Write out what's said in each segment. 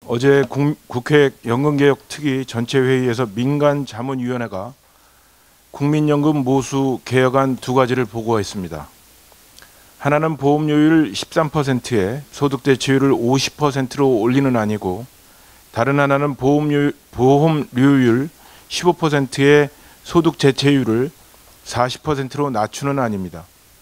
어제 국회 연금개혁특위 전체회의에서 민간자문위원회가 국민연금 모수 개혁안 두 가지를 보고했습니다. 하나는 보험료율 13%에 소득대체율을 50%로 올리는 안이고, 다른 하나는 보험료율 15%에 소득대체율을 40%로 낮추는 안입니다.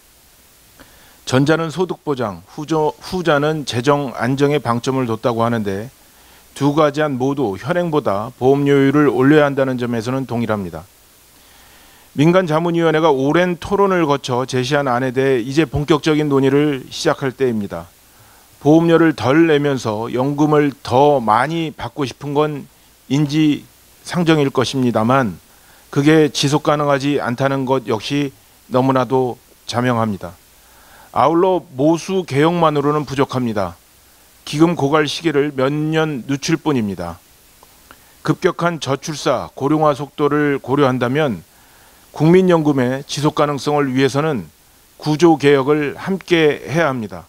전자는 소득보장, 후자는 재정 안정에 방점을 뒀다고 하는데, 두 가지 안 모두 현행보다 보험료율을 올려야 한다는 점에서는 동일합니다. 민간자문위원회가 오랜 토론을 거쳐 제시한 안에 대해 이제 본격적인 논의를 시작할 때입니다. 보험료를 덜 내면서 연금을 더 많이 받고 싶은 건 인지상정일 것입니다만, 그게 지속 가능하지 않다는 것 역시 너무나도 자명합니다. 아울러 모수 개혁만으로는 부족합니다. 기금 고갈 시기를 몇 년 늦출 뿐입니다. 급격한 저출사, 고령화 속도를 고려한다면 국민연금의 지속 가능성을 위해서는 구조 개혁을 함께 해야 합니다.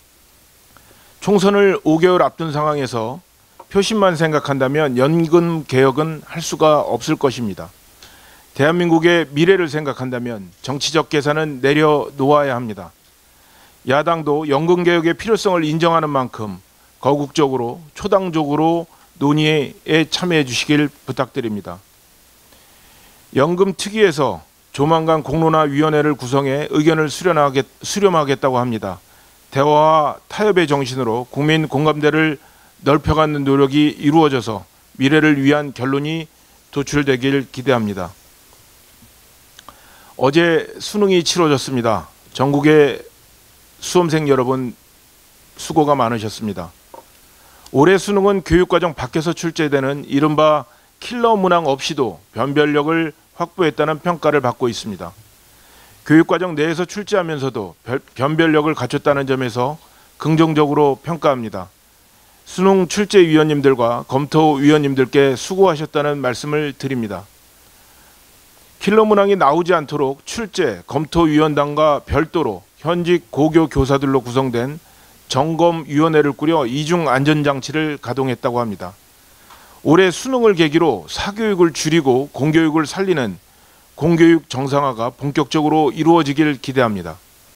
총선을 5개월 앞둔 상황에서 표심만 생각한다면 연금 개혁은 할 수가 없을 것입니다. 대한민국의 미래를 생각한다면 정치적 계산은 내려놓아야 합니다. 야당도 연금 개혁의 필요성을 인정하는 만큼 거국적으로 초당적으로 논의에 참여해 주시길 부탁드립니다. 연금특위에서 조만간 공론화위원회를 구성해 의견을 수렴하겠다고 합니다. 대화와 타협의 정신으로 국민 공감대를 넓혀가는 노력이 이루어져서 미래를 위한 결론이 도출되길 기대합니다. 어제 수능이 치러졌습니다. 전국의 수험생 여러분 수고가 많으셨습니다. 올해 수능은 교육과정 밖에서 출제되는 이른바 킬러 문항 없이도 변별력을 확보했다는 평가를 받고 있습니다. 교육과정 내에서 출제하면서도 변별력을 갖췄다는 점에서 긍정적으로 평가합니다. 수능 출제위원님들과 검토위원님들께 수고하셨다는 말씀을 드립니다. 킬러 문항이 나오지 않도록 출제, 검토위원단과 별도로 현직 고교 교사들로 구성된 점검위원회를 꾸려 이중 안전장치를 가동했다고 합니다. 올해 수능을 계기로 사교육을 줄이고 공교육을 살리는 공교육 정상화가 본격적으로 이루어지길 기대합니다.